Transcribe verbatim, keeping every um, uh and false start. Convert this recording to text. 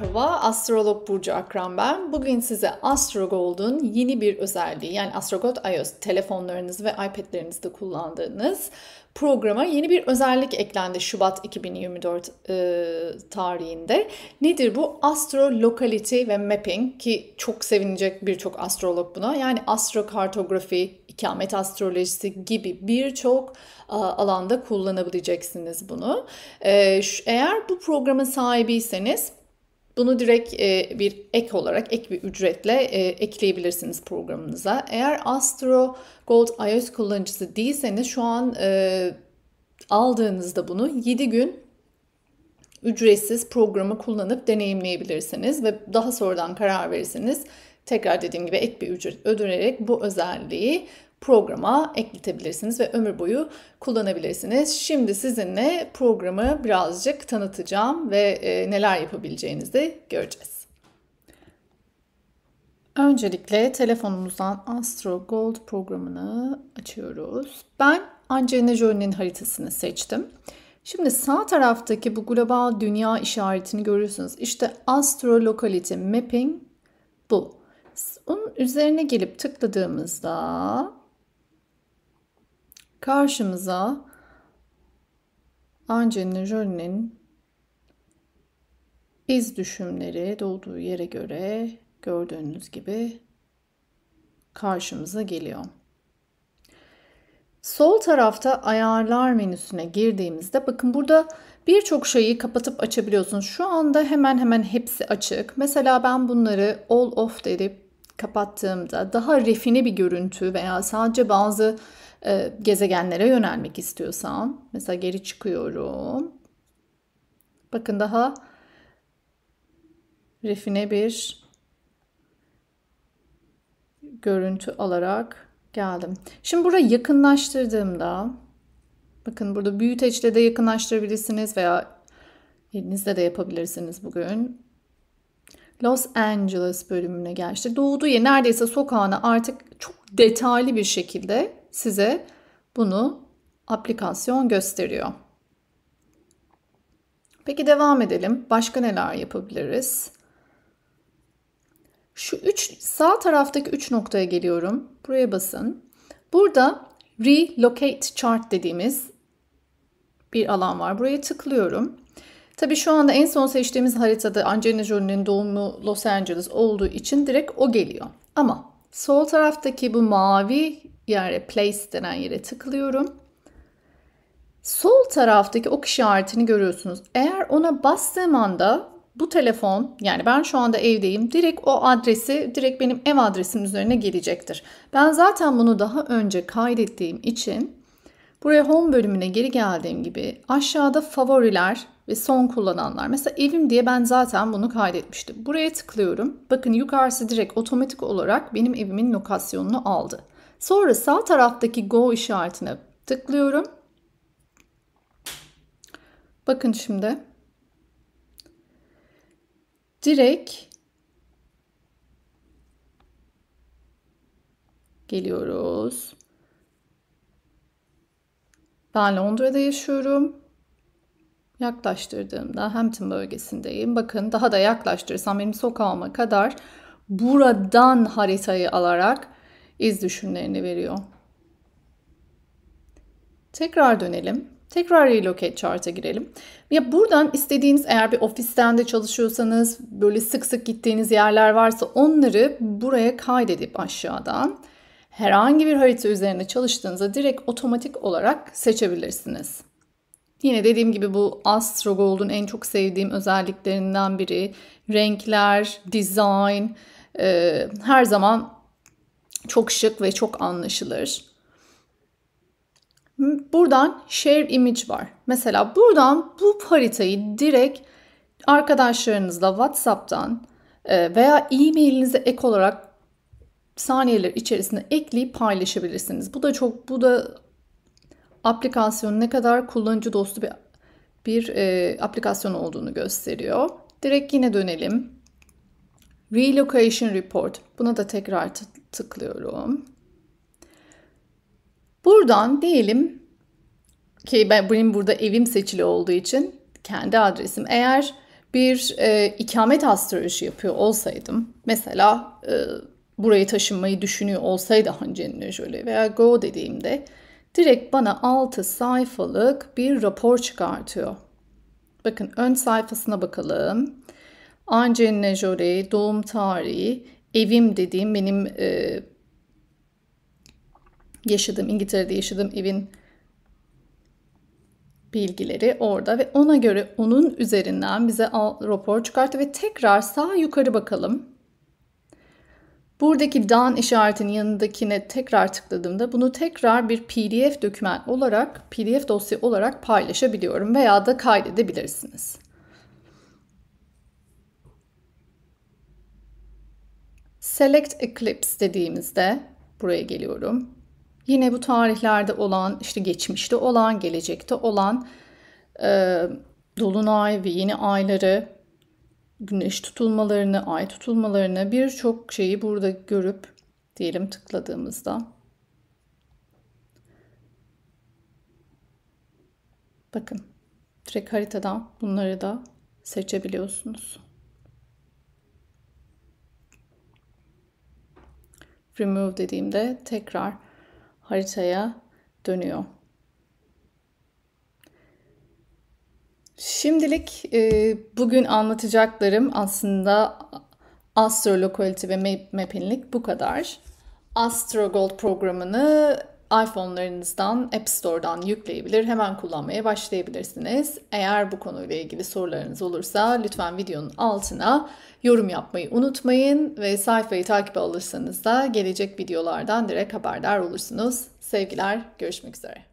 Merhaba, Astrolog Burcu Akran ben. Bugün size AstroGold'un yeni bir özelliği, yani AstroGold iOS telefonlarınız ve iPad'lerinizde kullandığınız programa yeni bir özellik eklendi Şubat iki bin yirmi dört e, tarihinde. Nedir bu? Astro Locality ve Mapping, ki çok sevinecek birçok astrolog buna. Yani astrokartografi, ikamet astrolojisi gibi birçok alanda kullanabileceksiniz bunu. Eğer bu programın sahibiyseniz bunu direkt bir ek olarak, ek bir ücretle ekleyebilirsiniz programınıza. Eğer Astro Gold iOS kullanıcısı değilseniz şu an aldığınızda bunu yedi gün ücretsiz programı kullanıp deneyimleyebilirsiniz ve daha sonradan karar verirseniz tekrar dediğim gibi ek bir ücret ödeyerek bu özelliği programa ekletebilirsiniz ve ömür boyu kullanabilirsiniz. Şimdi sizinle programı birazcık tanıtacağım ve neler yapabileceğinizi göreceğiz. Öncelikle telefonumuzdan Astro Gold programını açıyoruz. Ben Angelina Jolie'nin haritasını seçtim. Şimdi sağ taraftaki bu global dünya işaretini görüyorsunuz. İşte Astro Locality Mapping bu. Onun üzerine gelip tıkladığımızda karşımıza Angelina Jolie'nin iz düşümleri doğduğu yere göre gördüğünüz gibi karşımıza geliyor. Sol tarafta ayarlar menüsüne girdiğimizde bakın burada birçok şeyi kapatıp açabiliyorsunuz. Şu anda hemen hemen hepsi açık. Mesela ben bunları all off edip kapattığımda daha refine bir görüntü veya sadece bazı e, gezegenlere yönelmek istiyorsam mesela geri çıkıyorum. Bakın daha refine bir görüntü alarak geldim. Şimdi burada yakınlaştırdığımda bakın burada büyüteçle de yakınlaştırabilirsiniz veya elinizle de yapabilirsiniz bugün. Los Angeles bölümüne geldi. Doğduğu yer neredeyse sokağına artık çok detaylı bir şekilde size bunu aplikasyon gösteriyor. Peki devam edelim. Başka neler yapabiliriz? Şu üç sağ taraftaki üç noktaya geliyorum. Buraya basın. Burada Relocate Chart dediğimiz bir alan var. Buraya tıklıyorum. Tabii şu anda en son seçtiğimiz haritada Angelina Jolie'nin doğumu Los Angeles olduğu için direkt o geliyor. Ama sol taraftaki bu mavi yere, place denen yere tıklıyorum. Sol taraftaki ok işaretini görüyorsunuz. Eğer ona bastığım anda bu telefon, yani ben şu anda evdeyim, direkt o adresi, direkt benim ev adresimin üzerine gelecektir. Ben zaten bunu daha önce kaydettiğim için buraya home bölümüne geri geldiğim gibi aşağıda favoriler ve son kullananlar. Mesela evim diye ben zaten bunu kaydetmiştim. Buraya tıklıyorum. Bakın yukarısı direkt otomatik olarak benim evimin lokasyonunu aldı. Sonra sağ taraftaki go işaretine tıklıyorum. Bakın şimdi. Direkt geliyoruz. Ben Londra'da yaşıyorum. Yaklaştırdığımda Hampton bölgesindeyim. Bakın daha da yaklaştırırsam benim sokağıma kadar buradan haritayı alarak iz düşümlerini veriyor. Tekrar dönelim. Tekrar Relocate Chart'a girelim. Ya buradan istediğiniz, eğer bir ofisten de çalışıyorsanız, böyle sık sık gittiğiniz yerler varsa onları buraya kaydedip aşağıdan herhangi bir harita üzerinde çalıştığınızda direkt otomatik olarak seçebilirsiniz. Yine dediğim gibi bu Astro Gold'un en çok sevdiğim özelliklerinden biri. Renkler, design, e, her zaman çok şık ve çok anlaşılır. Buradan Share Image var. Mesela buradan bu haritayı direkt arkadaşlarınızla WhatsApp'tan veya e-mailinize ek olarak saniyeler içerisinde ekleyip paylaşabilirsiniz. Bu da çok, bu da aplikasyonun ne kadar kullanıcı dostu bir bir e, aplikasyon olduğunu gösteriyor. Direkt yine dönelim. Relocation Report. Buna da tekrar tıklıyorum. Buradan diyelim ki ben, benim burada evim seçili olduğu için kendi adresim. Eğer bir e, ikamet astroloji yapıyor olsaydım, mesela e, burayı taşınmayı düşünüyor olsaydı Angelina Jolie veya Go dediğimde direkt bana altı sayfalık bir rapor çıkartıyor. Bakın ön sayfasına bakalım. Angelina Jolie, doğum tarihi, evim dediğim benim e, yaşadığım, İngiltere'de yaşadığım evin bilgileri orada ve ona göre onun üzerinden bize rapor çıkarttı ve tekrar sağ yukarı bakalım. Buradaki done işaretinin yanındakine tekrar tıkladığımda bunu tekrar bir P D F doküman olarak, P D F dosya olarak paylaşabiliyorum veya da kaydedebilirsiniz. Select Eclipse dediğimizde buraya geliyorum. Yine bu tarihlerde olan, işte geçmişte olan, gelecekte olan e, dolunay ve yeni ayları, güneş tutulmalarını, ay tutulmalarını, birçok şeyi burada görüp diyelim tıkladığımızda bakın direkt haritadan bunları da seçebiliyorsunuz. Remove dediğimde tekrar haritaya dönüyor. Şimdilik e, bugün anlatacaklarım aslında astrolokalite ve mapping'lik bu kadar. AstroGold programını iPhone'larınızdan, App Store'dan yükleyebilir, hemen kullanmaya başlayabilirsiniz. Eğer bu konuyla ilgili sorularınız olursa lütfen videonun altına yorum yapmayı unutmayın ve sayfayı takip alırsanız da gelecek videolardan direkt haberdar olursunuz. Sevgiler, görüşmek üzere.